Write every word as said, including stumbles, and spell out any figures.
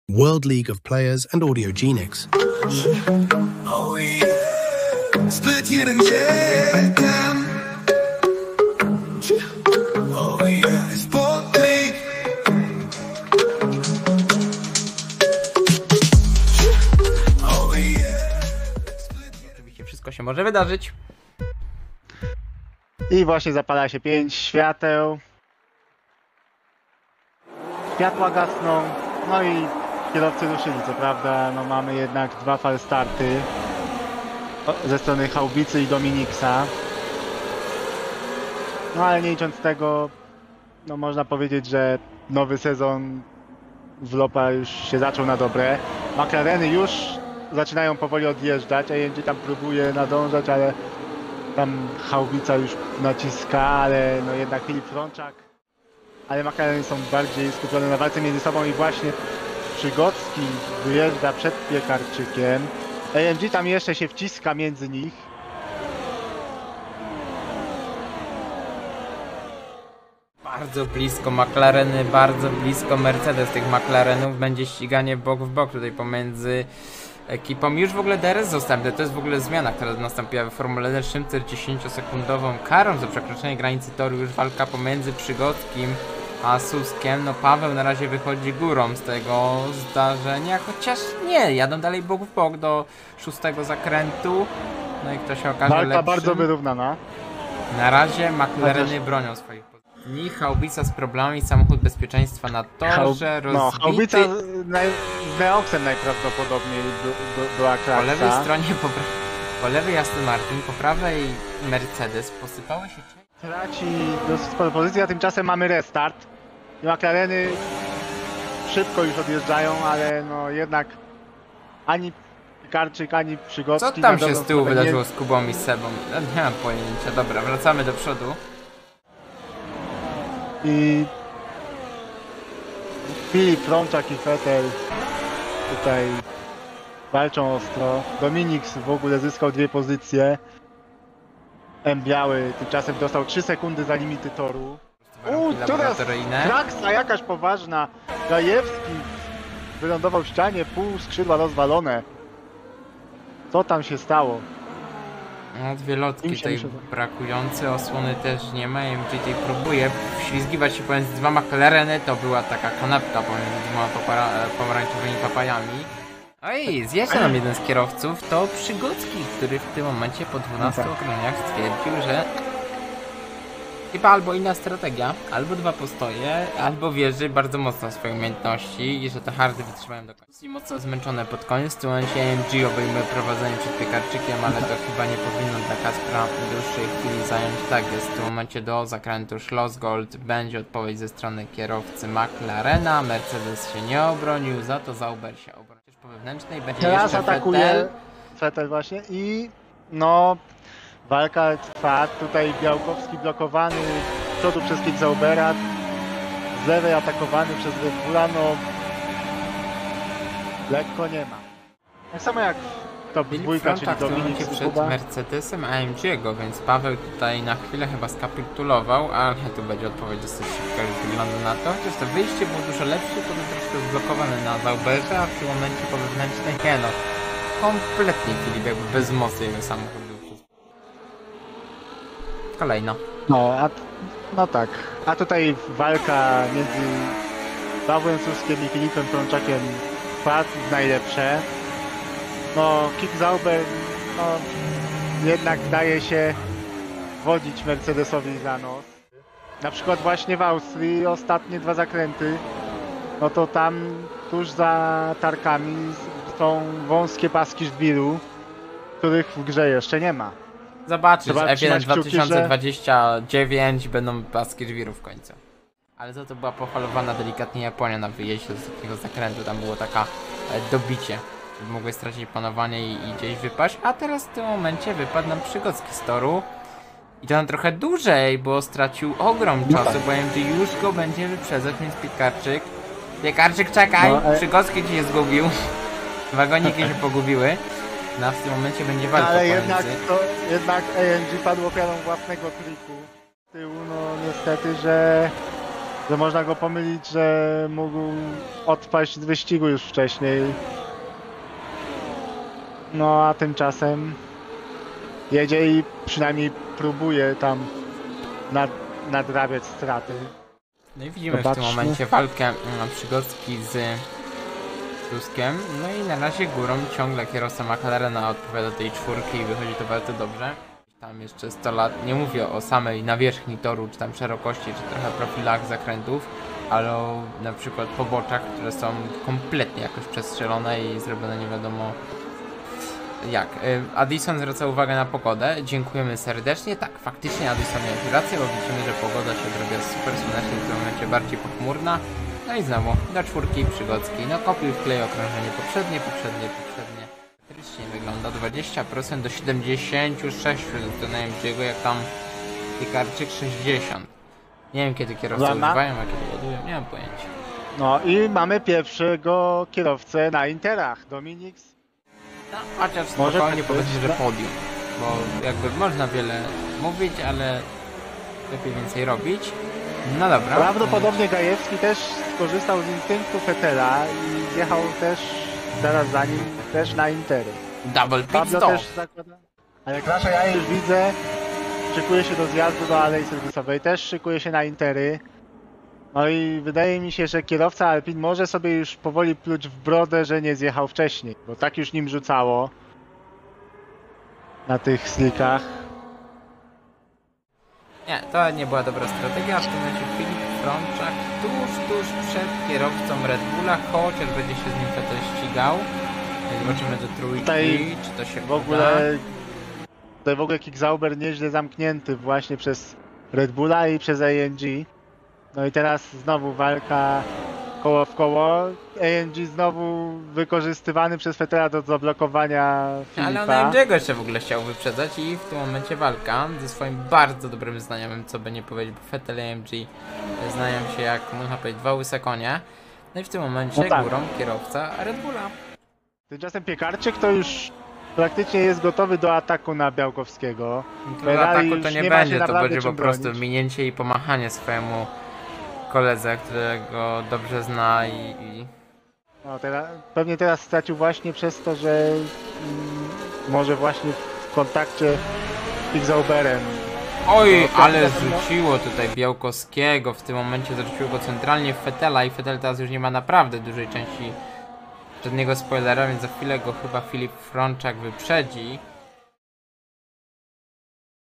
World League of Players and Audiogenics. Oh yeah, split jeden jeden. Oh yeah, Sport League. Oh yeah. Oczywiście wszystko się może wydarzyć. I właśnie zapala się pięć świateł. Światła gasną, no i kierowcy ruszyli, co prawda, no mamy jednak dwa falstarty ze strony Haubicy i Dominiksa. No ale nie licząc tego, no można powiedzieć, że nowy sezon Vlopa już się zaczął na dobre. McLareny już zaczynają powoli odjeżdżać, A M G tam próbuje nadążać, ale tam Haubica już naciska, ale no jednak Filip Frączak. Ale McLareny są bardziej skupione na walce między sobą i właśnie Przygocki wyjeżdża przed Piekarczykiem. A M G tam jeszcze się wciska między nich. Bardzo blisko McLareny, bardzo blisko Mercedes tych McLarenów. Będzie ściganie bok w bok tutaj pomiędzy ekipą. Już w ogóle D R S został, to jest w ogóle zmiana, która nastąpiła w Formule jeden. czterdziestosekundową karą za przekroczenie granicy toru. Już walka pomiędzy Przygockim a Suskiem. No Paweł na razie wychodzi górą z tego zdarzenia, chociaż nie, jadą dalej bok w bok do szóstego zakrętu. No i kto się okaże Walka lepszym. bardzo wyrównana. Na razie McLareny Chociaż... bronią swoich pozycji. Haubica z problemami, samochód bezpieczeństwa na torze, Hau... No, rozbity. Haubica naj... z Neoxem najprawdopodobniej do, do, do Akraksa. Po lewej stronie, po, pra... po lewej Aston Martin, po prawej Mercedes posypały się... Traci dosyć sporo pozycji, a tymczasem mamy restart. I McLareny szybko już odjeżdżają, ale no jednak ani Piekarczyk, ani Przygocki... Co tam się z tyłu nie... wydarzyło z Kubą i z Sebą? No, nie mam pojęcia. Dobra, wracamy do przodu. I Filip Frączak i Vettel tutaj walczą ostro. Dominiks w ogóle zyskał dwie pozycje. M Biały tymczasem dostał trzy sekundy za limity toru. Uuu, teraz traksa jakaś poważna. Gajewski wylądował w ścianie, pół skrzydła rozwalone. Co tam się stało? No, dwie lotki tutaj brakujące, osłony też nie ma. M G tutaj próbuje wślizgiwać się pomiędzy dwa McLareny, to była taka kanapka pomiędzy dwoma pomarańczowymi papajami. Oj, zjeżdża nam jeden z kierowców, to Przygocki, który w tym momencie po dwunastu okrążeniach stwierdził, że chyba albo inna strategia, albo dwa postoje, albo wierzy bardzo mocno w swoje umiejętności i że te hardy wytrzymają do końca. I mocno zmęczone pod koniec, w tym momencie A M G obejmuje prowadzenie przed Piekarczykiem, ale to chyba nie powinno dla Kaspra w dłuższej chwili zająć. Tak jest, w tym momencie do zakrętu Schlossgold będzie odpowiedź ze strony kierowcy McLarena. Mercedes się nie obronił, za to Sauber się obronił. Po wewnętrznej będzie teraz jeszcze atakuje Vettel. Vettel właśnie i no walka trwa, tutaj Białkowski blokowany z przodu przez Kik Saubera, z lewej atakowany przez Red Bulla, no lekko nie ma. Tak samo jak top dwójka, czyli Dominik przed Kuba. Mercedesem A M G'ego, więc Paweł tutaj na chwilę chyba skapitulował, ale tu będzie odpowiedź dosyć szybka, już wygląda na to. Chociaż to wyjście było dużo lepsze, to był troszkę zblokowany na Sauberze, a w tym momencie po wewnętrznej nie no. Kompletnie Filip jakby bez mocy jego samochód był. Kolejno. No, a, no tak. A tutaj walka między Pawłem Suskiem i Filipem Frączakiem wpadł w najlepsze. No, Kik Sauber no, jednak daje się wodzić Mercedesowi za nos. Na przykład właśnie w Austrii ostatnie dwa zakręty, no to tam tuż za tarkami są wąskie paski żwiru, których w grze jeszcze nie ma. Zobaczysz, F jeden dwa kciuki, tysiące dwadzieścia dziewięć że... będą paski żwiru w końcu. Ale za to była pochwalowana delikatnie Japonia na wyjeździe z takiego zakrętu, tam było taka e, dobicie. Mogłeś stracić panowanie i, i gdzieś wypaść, a teraz w tym momencie wypadł nam Przygocki z toru. I to na trochę dłużej, bo stracił ogrom czasu, no tak. Bo M G już go będzie wyprzedzać, więc Piekarczyk. Piekarczyk, czekaj! No, ale... Przygocki ci się zgubił. Wagoniki się pogubiły. No a w tym momencie będzie walka ale pomiędzy. jednak, to, jednak A M G padł ofiarą własnego triku. Z tyłu, no niestety, że że można go pomylić, że mógł odpaść z wyścigu już wcześniej. No a tymczasem jedzie i przynajmniej próbuje tam nad, nadrabiać straty. No i widzimy Zobaczmy. w tym momencie walkę na Przygocki z Tuskiem. No i na razie górą ciągle kierowca McLarena odpowiada tej czwórki i wychodzi to bardzo dobrze. Tam jeszcze sto lat, nie mówię o samej nawierzchni toru, czy tam szerokości, czy trochę profilach zakrętów, ale o na przykład poboczach, które są kompletnie jakoś przestrzelone i zrobione nie wiadomo jak. Addison zwraca uwagę na pogodę, dziękujemy serdecznie. Tak, faktycznie Addison miał rację, bo widzimy, że pogoda się zrobiła super słonecznie, w tym momencie bardziej pochmurna. No i znowu, do czwórki Przygocki. No kopiuj wklej okrążenie poprzednie, poprzednie, poprzednie. Faktycznie wygląda dwadzieścia procent do siedemdziesiąt sześć do Najemczy'ego, jak tam Piekarczyk sześćdziesiąt. Nie wiem kiedy kierowcy Lama? używają, a kiedy ładują, nie mam pojęcia. No i mamy pierwszego kierowcę na Interach, Dominix. No, chociaż Może spokojnie tak powiedzmy, być, że tak? podium. Bo jakby można wiele mówić, ale lepiej więcej robić. No dobra. Prawdopodobnie Gajewski też skorzystał z instynktu Vettela i zjechał też zaraz za nim też na Intery. Double pit Pablo stop. też zakłada. Ale Krasza, ja już widzę, szykuje się do zjazdu do alei serwisowej, też szykuje się na Intery. No i wydaje mi się, że kierowca Alpin może sobie już powoli pluć w brodę, że nie zjechał wcześniej, bo tak już nim rzucało na tych slickach. Nie, to nie była dobra strategia. W tym momencie Filip Frączak tuż, tuż przed kierowcą Red Bulla, chociaż będzie się z nim Vettel ścigał. Zobaczymy do trójki, Tutaj czy to się W ogóle, tutaj w ogóle Kick Sauber nieźle zamknięty właśnie przez Red Bulla i przez A M G. No i teraz znowu walka koło w koło. A M G znowu wykorzystywany przez Vettela do zablokowania uda. Ale Filipa. on Najemczy'ego jeszcze w ogóle chciał wyprzedzać i w tym momencie walka ze swoim bardzo dobrym znajomym, co by nie powiedzieć, bo Vettel i A M G znają się jak, można powiedzieć, dwa łyse konie. No i w tym momencie No tak. górą kierowca Red Bulla. Tymczasem Piekarczyk to już praktycznie jest gotowy do ataku na Białkowskiego. Do Ferrari ataku już to nie nie ma się będzie, to naprawdę będzie po czym prostu bronić. minięcie i pomachanie swojemu koledze, którego dobrze zna i... i... No, teraz, pewnie teraz stracił właśnie przez to, że mm, może właśnie w kontakcie z Kick Sauberem. Oj, No, ale tak, no. zrzuciło tutaj Białkowskiego, w tym momencie zrzuciło go centralnie w Vettela i Vettel teraz już nie ma naprawdę dużej części przedniego spoilera, więc za chwilę go chyba Filip Frączak wyprzedzi.